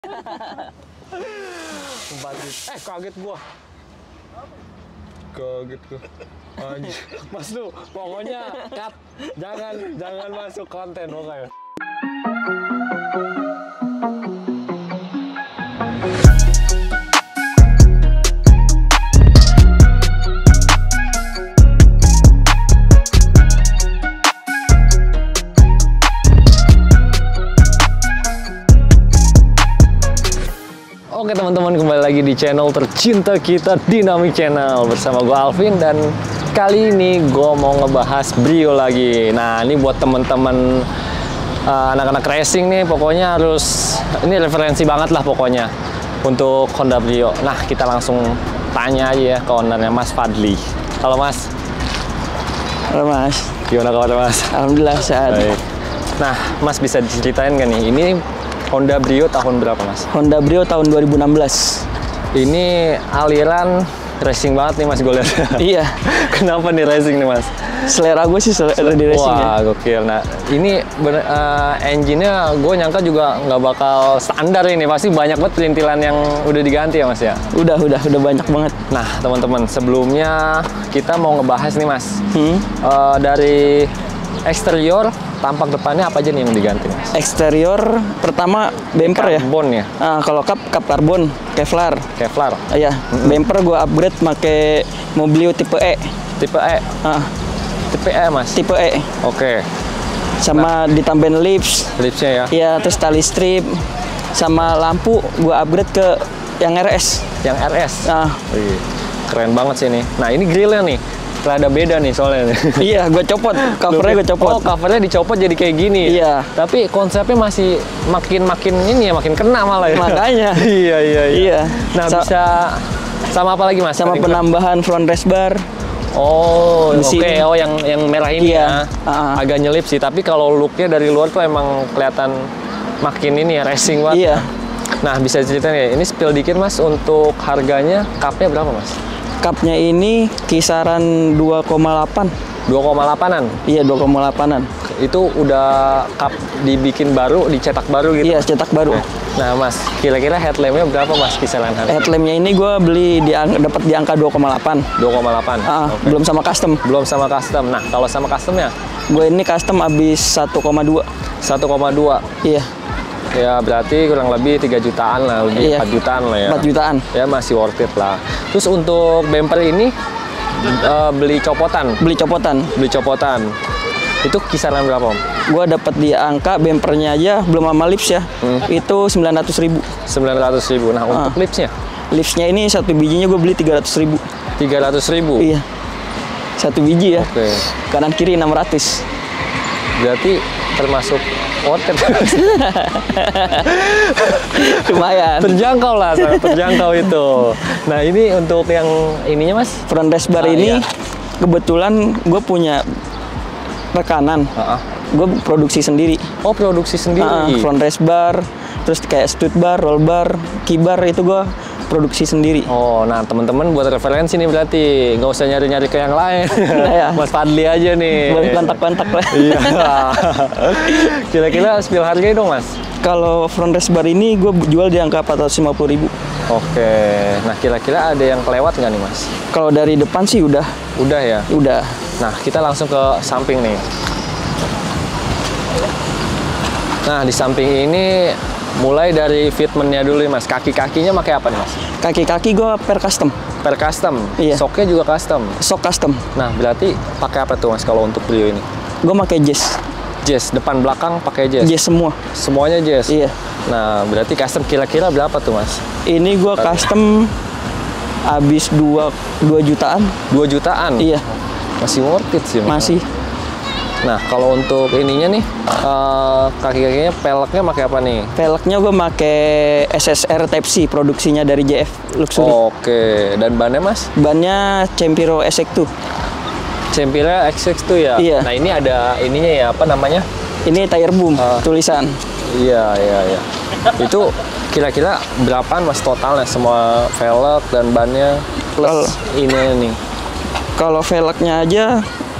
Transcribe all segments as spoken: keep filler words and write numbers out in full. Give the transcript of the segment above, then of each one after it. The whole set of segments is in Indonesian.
Eh, kaget gua. Kaget gua. Anjir. Mas lu, pokoknya cut. Jangan jangan masuk konten pokoknya. Oke teman-teman, kembali lagi di channel tercinta kita, Dynamic Channel, bersama gue Alvin. Dan kali ini gue mau ngebahas Brio lagi. Nah, ini buat teman-teman uh, anak-anak racing nih, pokoknya harus, ini referensi banget lah pokoknya untuk Honda Brio. Nah, kita langsung tanya aja ya ke ownernya, Mas Fadli. Halo Mas. Halo Mas. Gimana kabar Mas? Alhamdulillah sehat. Baik. Nah, Mas bisa diceritain nggak nih, ini Honda Brio tahun berapa Mas? Honda Brio tahun dua ribu enam belas. Ini aliran racing banget nih Mas, gue lihat. Iya. Kenapa nih racing nih Mas? Selera gue sih selera di racing. Wah, ya. gokil. Nah, ini uh, engine-nya gue nyangka juga nggak bakal standar ini. Pasti banyak banget perintilan yang udah diganti ya Mas ya? Udah, udah, udah banyak banget. Nah, teman-teman, sebelumnya kita mau ngebahas nih Mas. Hmm? Uh, dari eksterior, tampak depannya apa aja nih yang diganti Mas? Eksterior pertama bumper ya. Karbon ya? Nah, kalau kap kap karbon, Kevlar. Kevlar. Iya, mm-hmm. Bumper gue upgrade pakai Mobilio tipe E. Tipe E. Ah. Tipe E Mas. Tipe E. Oke. Sama nah, ditambahin lips. Lipsnya ya? Iya, terus tali strip. Sama lampu gue upgrade ke yang R S. Yang R S. Nah. Wih, keren banget sih ini. Nah, ini grillnya nih. Rada beda nih soalnya. Iya, gue copot. Covernya gue copot. Oh, covernya dicopot jadi kayak gini. Iya. Tapi konsepnya masih makin-makin ini ya, makin kena malah ya. Makanya. iya, iya, iya. Iya. Nah, Sa bisa sama apa lagi Mas? Sama Tadi penambahan front race bar. Oh, oke. Okay. Oh, yang yang merah ini iya. ya. Uh-huh. Agak nyelip sih, tapi kalau looknya dari luar tuh emang kelihatan makin ini ya, racing banget. Iya. Nah, bisa ceritain ya, ini spill dikit Mas, untuk harganya, cupnya berapa Mas? Cupnya ini kisaran dua koma delapan. dua koma delapanan? Iya, dua koma delapanan. Itu udah cup dibikin baru, dicetak baru gitu? Iya, cetak baru. Nah Mas, kira-kira headlampnya berapa Mas kisaran harga? Headlampnya ini gue beli di dapat di angka dua koma delapan. dua koma delapan? Ah, okay. Belum sama custom. Belum sama custom. Nah, kalau sama customnya? Gue ini custom habis satu koma dua. satu koma dua? Iya. Ya berarti kurang lebih tiga jutaan lah, lebih iya. empat jutaan lah ya. empat jutaan. Ya masih worth it lah. Terus untuk bumper ini uh, beli copotan? Beli copotan. Beli copotan. Itu kisaran berapa Om? Gue dapat di angka bumpernya aja belum sama lips ya. Hmm. Itu sembilan ratus ribu. sembilan ratus ribu. Nah, untuk ah. lipsnya? Lipsnya ini satu bijinya gue beli tiga ratus ribu. tiga ratus ribu? Iya. Satu biji ya. Oke. Okay. Kanan kiri enam ratus. Berarti termasuk worth it. Lumayan. Terjangkau lah, sangat terjangkau itu. Nah, ini untuk yang ininya Mas? Front race bar ah, ini iya. Kebetulan gue punya rekanan. Uh-uh. Gue produksi sendiri. Oh, produksi sendiri. Uh, front race bar, terus kayak stud bar, roll bar, key bar itu gue produksi sendiri. Oh, nah teman-teman buat referensi nih berarti nggak usah nyari-nyari ke yang lain. Nah, ya. Mas Fadli aja nih. Boleh kontak-kontak lah. Iya. Kira-kira spill harganya dong Mas? Kalau front race bar ini gue jual di angka empat ratus lima puluh ribu. Oke. Nah kira-kira ada yang kelewat nggak nih Mas? Kalau dari depan sih udah. Udah ya? Udah. Nah kita langsung ke samping nih. Nah di samping ini mulai dari fitmentnya dulu nih Mas. Kaki-kakinya pakai apa nih Mas? Kaki-kaki gue per custom. Per custom? Iya. Soknya juga custom? Sok custom. Nah berarti pakai apa tuh Mas kalau untuk Brio ini? Gue pakai jazz. Jazz, depan belakang pakai jazz? Jazz semua. Semuanya jazz? Iya. Nah berarti custom kira-kira berapa tuh Mas? Ini gue custom habis dua jutaan. dua jutaan? Iya. Masih worth it sih Mas. Masih. Nah, kalau untuk ininya nih, uh, kaki-kakinya peleknya pakai apa nih? Peleknya gue pakai S S R Type C, produksinya dari J F Luxury. Oh, oke, okay. Dan bannya Mas? Bannya Cempiro X X dua. Cempiro X X dua ya? Iya. Nah, ini ada ininya ya, apa namanya? Ini tire boom, uh, tulisan. Iya, iya, iya. Itu kira-kira berapaan Mas totalnya? Semua velg dan bannya plus Kalo, ini nih? Kalau velgnya aja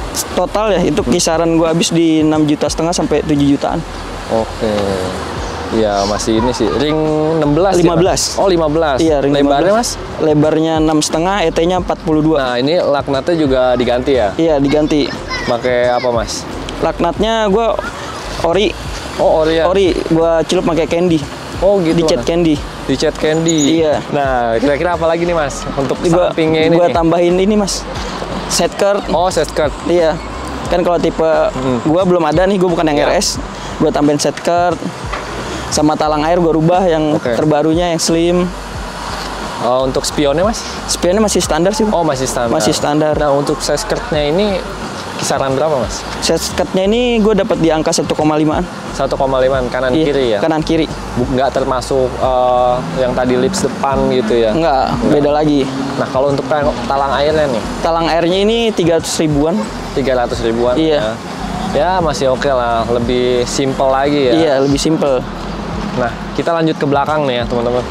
total ya itu kisaran gua habis di enam juta setengah sampai tujuh jutaan. Oke. Ya masih ini sih, ring enam belas lima belas. Ya? Oh lima belas. Iya, ring lebarnya lima belas. Mas? Lebarnya enam setengah, E T-nya empat puluh dua. Nah ini laknatnya juga diganti ya? Iya diganti. Pakai apa mas? Laknatnya gue ori. Oh ori ya? Ori, gue celup pakai candy. Oh gitu. Dicat candy. Dicat candy. Iya. Nah kira-kira apa lagi nih mas? Untuk gua, sampingnya ini Gue tambahin ini mas, set skirt. Oh set skirt. Iya. Kan kalau tipe hmm. gue belum ada nih, gue bukan yang ya. R S. Gue tambahin set skirt. Sama talang air gue rubah yang okay. terbarunya yang slim. Oh, untuk spionnya mas? Spionnya masih standar sih. Oh masih standar. Masih standar. Nah untuk set skirtnya ini kisaran berapa mas? Set skirtnya ini gue dapat di angka satu koma lima-an. satu koma lima kanan iya, kiri ya? Kanan kiri. Nggak termasuk uh, yang tadi lips depan gitu ya? Nggak, Nggak, beda lagi. Nah kalau untuk talang airnya nih? Talang airnya ini tiga ratus ribuan. tiga ratus ribuan? Iya. Ya, ya masih oke okay lah, lebih simple lagi ya? Iya, lebih simple. Nah, kita lanjut ke belakang nih ya, teman-teman.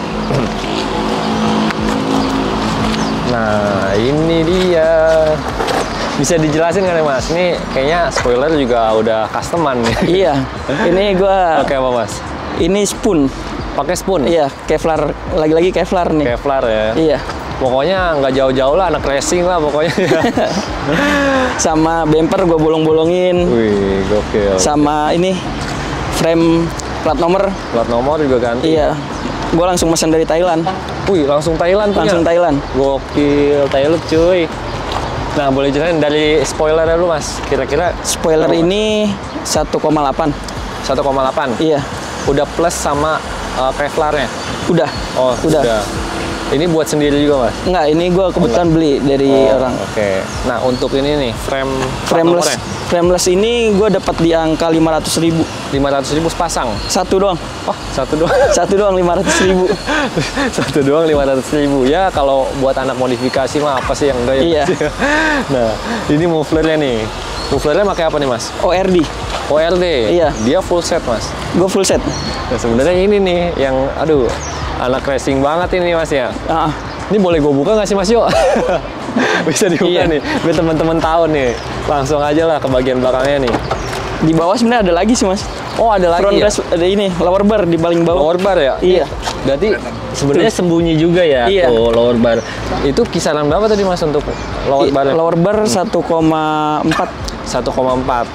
Nah, ini dia. Bisa dijelasin kan ya, Mas? Ini kayaknya spoiler juga udah customan nih. Iya. Ini gua Oke, apa, Mas? Ini spoon. Pakai spoon? Iya, Kevlar. Lagi-lagi Kevlar nih. Kevlar ya? Iya. Pokoknya nggak jauh-jauh lah, anak racing lah pokoknya. Sama bumper gue bolong-bolongin. Wih, gokil. Sama ini frame plat nomor. Plat nomor juga ganti. Iya. Gue langsung pesan dari Thailand. Wih, langsung Thailand punya? Langsung Thailand. Gokil, Thailand cuy. Nah, boleh jelasin dari spoilernya lu, Mas. Kira-kira spoiler oh. ini satu koma delapan. satu koma delapan? Iya. Udah plus sama uh, Kevlarnya? Udah. Oh, udah. udah. Ini buat sendiri juga, Mas? Enggak, ini gue kebetulan oh, beli dari oh, orang. Oke. Okay. Nah, untuk ini nih, frame frameless. Frameless ini gue dapat di angka lima ratus ribu. lima ratus ribu sepasang? Satu doang. Oh, satu doang? Satu doang lima ratus ribu. Satu doang lima ratus ribu. Ya, kalau buat anak modifikasi mah apa sih yang enggak ya? Iya. Nah, ini mufflernya nih. Mufflernya pakai apa nih, Mas? O R D. O R D? Iya. Dia full set, Mas? Gue full set. Nah, sebenarnya ini nih, yang, aduh, anak racing banget ini, Mas ya? Uh. Ini boleh gue buka nggak sih, Mas? Yuk. Bisa dibuka iya. nih, biar teman-teman tahu nih. Langsung aja lah ke bagian belakangnya nih. Di bawah sebenarnya ada lagi sih, Mas. Oh, ada lagi. Front ya? rest, ada ini, lower bar di paling bawah. Lower bar ya? Iya. Berarti sebenarnya sembunyi juga ya, iya. tuh lower bar. Itu kisaran berapa tadi, Mas, untuk lower bar? Lower bar hmm. satu koma empat. satu koma empat.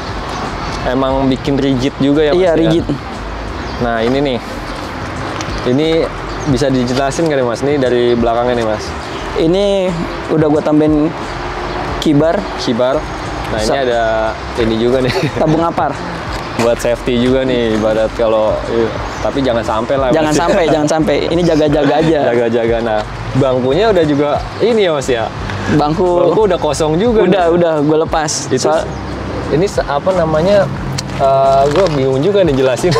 Emang bikin rigid juga ya, Mas? Iya, rigid. Ya? Nah, ini nih. Ini bisa dijelasin nggak nih, Mas? Ini dari belakangnya nih, Mas. Ini udah gue tambahin kibar. Kibar. Nah, ini Sa ada ini juga nih. Tabung apar. Buat safety juga nih, ibarat kalau iya. Tapi jangan sampai lah. Jangan mas. sampai, jangan sampai. Ini jaga-jaga aja. Jaga-jaga. Nah, bangkunya udah juga ini ya, Mas ya. Bangku. Bangku udah kosong juga. Udah, nih. udah gue lepas. Itu Soal, ini apa namanya? Uh, gue bingung juga nih jelasin.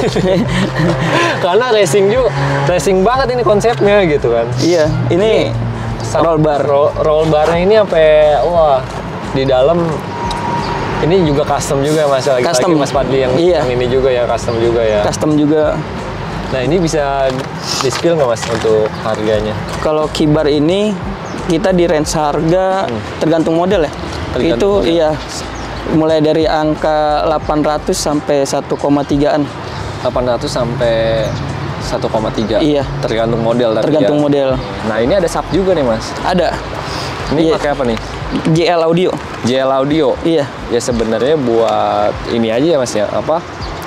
Karena racing juga, racing banget ini konsepnya gitu kan. Iya, ini, ini roll bar. Roll, roll barnya ini sampai wah di dalam ini juga custom juga Mas. Lagi, custom. lagi Mas Fadli yang, iya. yang ini juga ya custom juga ya. Custom juga. Nah ini bisa di-spill nggak Mas untuk harganya? Kalau kibar ini kita di range harga hmm. tergantung model ya. Tergantung Itu model. Iya. Mulai dari angka delapan ratus sampai satu koma tigaan. delapan ratus sampai satu koma tiga. Iya. Tergantung model. Tergantung ya. model. Nah ini ada sub juga nih Mas. Ada. Ini iya. pakai apa nih? J L Audio. J L Audio. Iya. Ya sebenarnya buat ini aja ya Mas ya. Apa?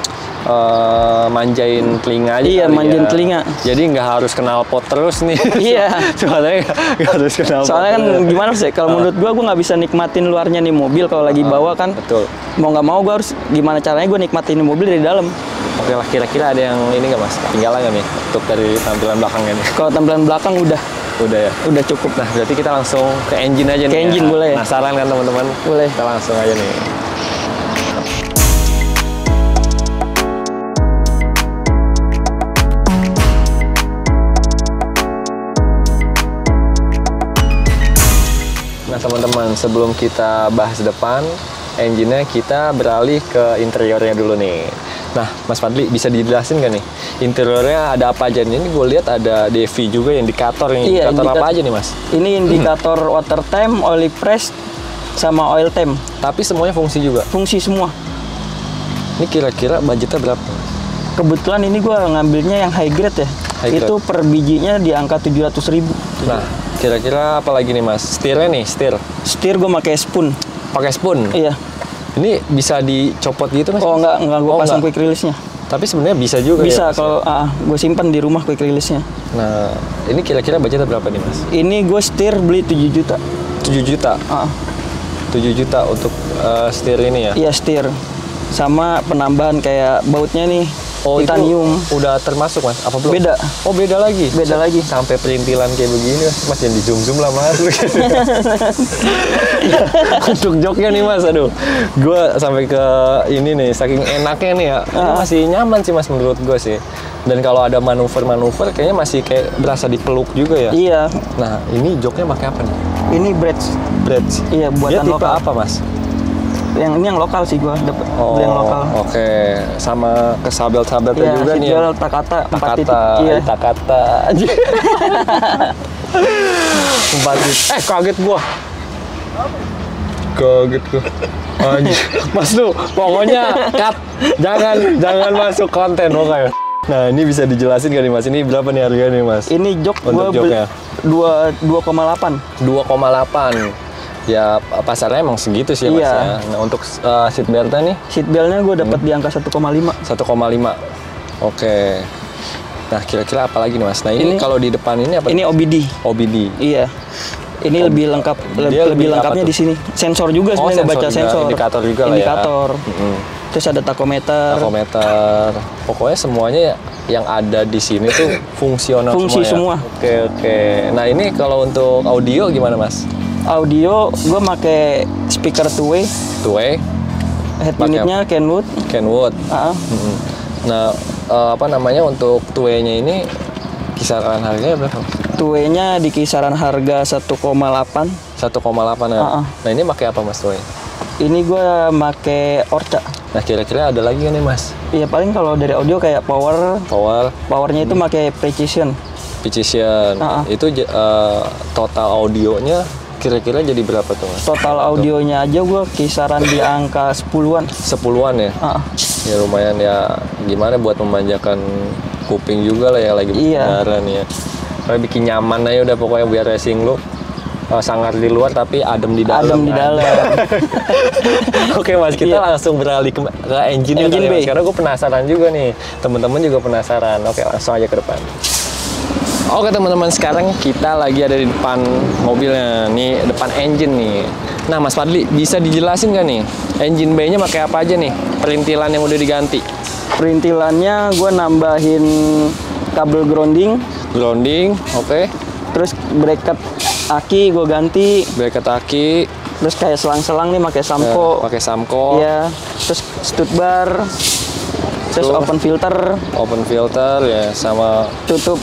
Uh, manjain telinga aja. Iya, manjain ya. telinga. Jadi nggak harus kenal pot terus nih. Iya. Soalnya nggak harus kenal. Soalnya kan terus. Gimana sih? Kalau uh. menurut gua, gua nggak bisa nikmatin luarnya nih mobil kalau lagi uh, bawa kan. Betul. Mau nggak mau gua harus gimana caranya gua nikmatin mobil dari dalam. Oke lah, kira-kira ada yang ini nggak Mas? Tinggalan nggak nih untuk dari tampilan belakangnya nih? Kalau tampilan belakang udah. Udah ya? Udah cukup. Nah, berarti kita langsung ke engine aja ke nih. Ke engine ya. boleh. Penasaran kan teman-teman? Boleh. Kita langsung aja nih. Nah teman-teman, sebelum kita bahas depan engine-nya, kita beralih ke interiornya dulu nih. Nah Mas Fadli, bisa dijelasin nggak nih interiornya ada apa aja nih? Ini gue lihat ada D V juga, indikator. Yang iya, indikator indikator apa aja nih Mas? Ini indikator hmm. water temp, oil press, sama oil temp. Tapi semuanya fungsi juga? Fungsi semua. Ini kira-kira budgetnya berapa Mas? Kebetulan ini gue ngambilnya yang high grade ya. High grade. Itu per bijinya di angka tujuh ratus ribu. Nah, kira-kira apa lagi nih mas? Setirnya nih, setir. Setir gue pakai spoon. Pakai spoon? Iya. Ini bisa dicopot gitu mas? Oh enggak, enggak gue oh, pasang enggak. quick release-nya. Tapi sebenarnya bisa juga bisa, ya? Bisa kalau ah, gue simpan di rumah quick release-nya. Nah, ini kira-kira budgetnya berapa nih mas? Ini gue setir beli tujuh juta. tujuh juta? Ah. tujuh juta untuk uh, setir ini ya? Iya setir. Sama penambahan kayak bautnya nih. Oh, titanium. Itu udah termasuk mas? Apa belum? Beda. Oh beda lagi? Beda lagi. Sampai perintilan kayak begini mas, jangan di zoom-zoom lah mas. Untuk joknya nih mas, aduh. Gue sampai ke ini nih, saking enaknya nih ya. Ini masih nyaman sih mas menurut gue sih. Dan kalau ada manuver-manuver kayaknya masih kayak berasa dipeluk juga ya. Iya. Nah ini joknya pakai apa nih? Ini bridge. Bridge? Iya, buatan Dia tipe lokal. apa mas? Yang ini yang lokal sih gua dapat oh, yang lokal. Oke, okay. Sama ke sabel-sabelnya ya, juga nih. Iya, Takata empat titik. Iya, Takata. empat titik. Eh, kaget gua. Kaget gua. Anjir. Mas lu, pokoknya cut. Jangan jangan masuk konten pokoknya. Nah, ini bisa dijelasin gak nih Mas? Ini berapa nih harganya nih Mas? Ini jok gua joknya dua koma delapan. dua koma delapan. Ya pasarnya emang segitu sih ya, iya. Mas ya. Nah, untuk uh, seat beltnya nih? Seat beltnya gue dapat hmm. di angka satu koma lima. satu koma lima. Oke. Nah, kira-kira apa lagi nih Mas? Nah, ini, ini kalau di depan ini apa? Ini O B D. O B D. Iya. Ini oh, lebih lengkap, lebih, lebih lengkapnya di sini. Sensor juga oh, sebenarnya, baca sensor. Indikator juga Indikator. lah ya. Mm-hmm. Terus ada takometer. Takometer. Pokoknya semuanya yang ada di sini tuh fungsional Fungsi semua. semua. Ya? Oke, oke. Nah, ini kalau untuk audio gimana Mas? Audio gue pakai speaker two way. Two way. Head unitnya Kenwood. Kenwood. Uh-huh. Mm-hmm. Nah, uh, apa namanya untuk two way-nya ini kisaran harganya berapa? two way-nya di kisaran harga satu koma delapan. satu koma delapan ya. Uh-uh. Nah, ini pakai apa Mas two way? Ini gue pakai Orca. Nah, kira-kira ada lagi nggak nih Mas? Iya, paling kalau dari audio kayak power. Power. Powernya itu pakai Precision. Precision. Uh-uh. Itu uh, total audionya kira-kira jadi berapa tuh Mas? Total audionya aja gue kisaran di angka sepuluhan. Sepuluhan ya? Uh-uh. Ya lumayan ya, gimana buat memanjakan kuping juga lah ya lagi berkendara nih ya. Kayak bikin nyaman aja udah pokoknya biar racing lu. Uh, sangar di luar tapi adem di dalam. Adem di dalam. Oke Mas, kita yeah. langsung beralih ke, ke engine-nya engine kali, Mas. Karena gue penasaran juga nih, teman-teman juga penasaran. Oke, langsung aja ke depan. Oke teman-teman, sekarang kita lagi ada di depan mobilnya, nih depan engine nih. Nah Mas Fadli, bisa dijelasin nggak nih, engine bay-nya pakai apa aja nih, perintilan yang udah diganti? Perintilannya gue nambahin kabel grounding. Grounding, oke. Okay. Terus bracket aki gue ganti. Bracket aki. Terus kayak selang-selang nih pakai Samco. Ya, pakai Samco. Iya. Terus stud bar. Terus Tuh. open filter. Open filter ya, sama tutup.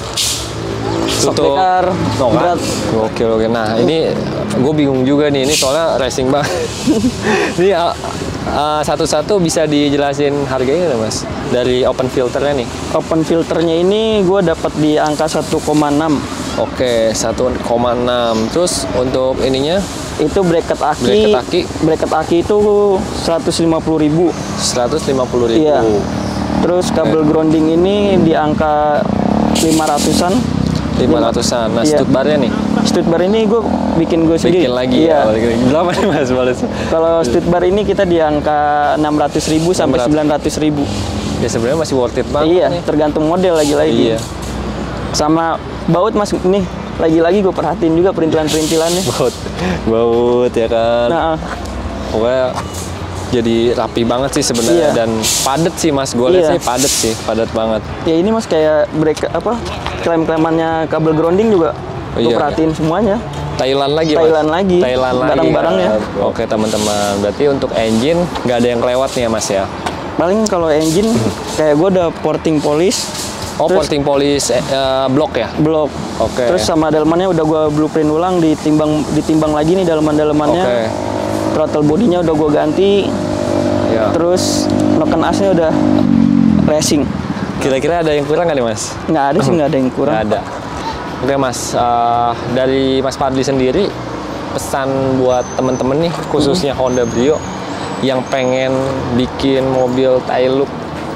Tutup. No, kan? Oke oke. Nah ini gue bingung juga nih. Ini soalnya racing banget. Ini uh, uh, satu-satu bisa dijelasin harganya nggak Mas? Dari open filternya nih. Open filternya ini gue dapat di angka satu koma enam. Oke, satu koma enam. Terus untuk ininya? Itu bracket aki. Bracket aki. Bracket aki itu seratus lima puluh ribu. seratus lima puluh ribu. Iya. Terus kabel okay. grounding ini di angka lima ratusan. lima ratusan. Nah, iya. stud barnya nih? Stud bar ini gue bikin gue sendiri. Bikin lagi iya. ya? Berapa nih Mas? Kalau stud bar ini kita di angka enam ratus ribu sampai sembilan ratus ribu. Ya sebenarnya masih worth it banget iya, nih. Tergantung model lagi-lagi. Iya. Sama baut Mas, nih lagi-lagi gue perhatiin juga perintilan-perintilannya. Baut, baut ya kan. Nah, pokoknya jadi rapi banget sih sebenarnya. Iya. Dan padat sih Mas, gue lihat iya. sih padat sih, padat banget. Ya ini Mas kayak brake apa, klem-klemannya kabel grounding juga oh, gue iya, perhatiin iya. semuanya. Thailand lagi Thailand Mas? lagi. Thailand lagi. Barang-barangnya. Ya. Oke teman-teman, berarti untuk engine nggak ada yang kelewat nih ya Mas ya? Paling kalau engine kayak gue udah porting polish. Oh, terus, porting polish uh, blok ya? Blok. Oke. Okay. Terus sama dalemannya udah gue blueprint ulang, ditimbang ditimbang lagi nih daleman-dalemannya. Oke. Okay. Throttle bodinya udah gue ganti. Ya. Terus noken asnya udah racing. Kira-kira ada yang kurang nggak nih Mas? Nggak ada sih, nggak ada yang kurang. Nggak ada. Oke Mas, uh, dari Mas Fadli sendiri pesan buat temen-temen nih, khususnya hmm. Honda Brio yang pengen bikin mobil tail look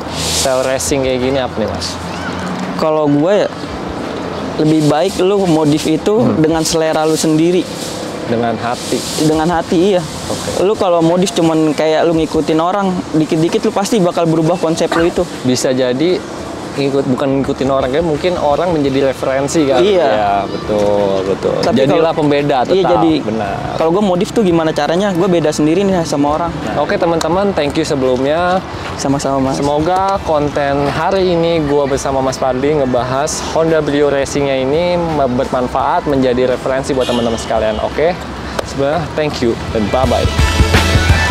style racing kayak gini apa nih Mas? Kalau gue ya lebih baik lu modif itu hmm. dengan selera lu sendiri. Dengan hati. Dengan hati iya. Okay. Lu kalau modif cuman kayak lu ngikutin orang, dikit-dikit lu pasti bakal berubah konsep lu itu. Bisa jadi ngikut bukan ngikutin orang, kayak mungkin orang menjadi referensi kan. Iya, ya, betul betul. Tapi jadilah kalo, pembeda tetap. Iya jadi. Benar. Kalau gue modif tuh gimana caranya? Gue beda sendiri nih sama orang. Nah, oke teman-teman, thank you sebelumnya. Sama-sama Mas. Semoga konten hari ini gue bersama Mas Fadli ngebahas Honda Brio Racingnya ini bermanfaat, menjadi referensi buat teman-teman sekalian. Oke, sebenarnya thank you dan bye bye.